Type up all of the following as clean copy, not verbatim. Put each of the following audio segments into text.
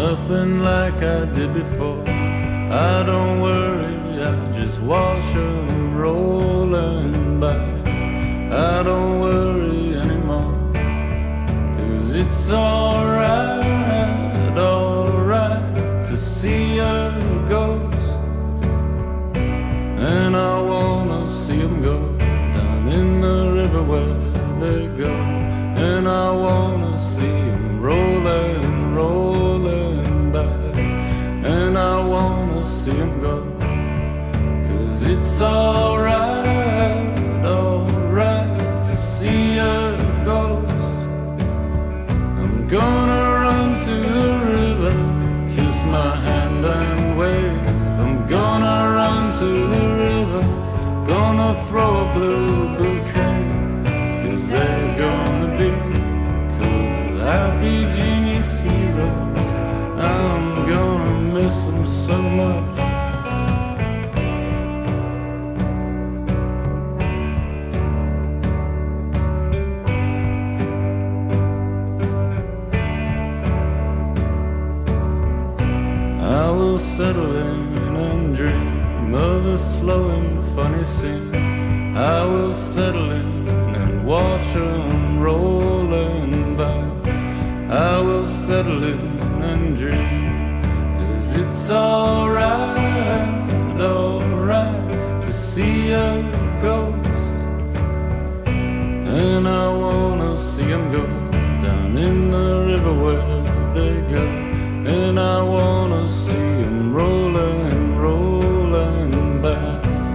nothing like I did before. I don't worry, I just watch them rolling by. I don't worry anymore, 'cause it's alright, alright to see a ghost. And I wanna see them go down in the river where they go. And I wanna see them rolling, rolling by. And I wanna see them go, 'cause it's alright, alright to see a ghost. I'm gonna run to the river, kiss my hand and wave. I'm gonna run to the river, gonna throw a blue bouquet, 'cause they're gonna be cool, happy genius heroes. I'm gonna miss them so much. I will settle in and dream of a slow and funny scene. I will settle in and watch them rolling by. I will settle in and dream, 'cause it's alright, alright to see a ghost. And I wanna see them go down in the river where they go. And I wanna see them rolling, rolling by.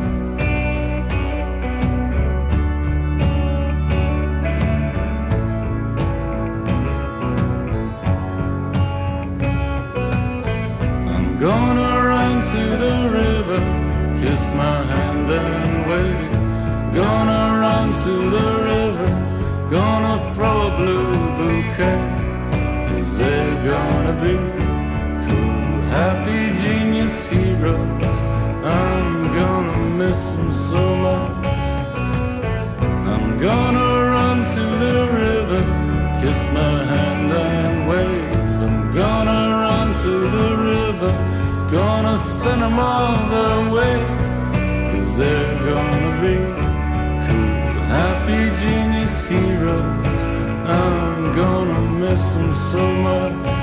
I'm gonna run to the river, kiss my hand and wave. Gonna run to the river, gonna throw a blue bouquet, 'cause they're gonna be cool, happy genius heroes. I'm gonna miss them so much. I'm gonna run to the river, kiss my hand and wave. I'm gonna run to the river, gonna send them all the way, 'cause they're gonna be cool, happy genius heroes. I'm gonna miss them so much.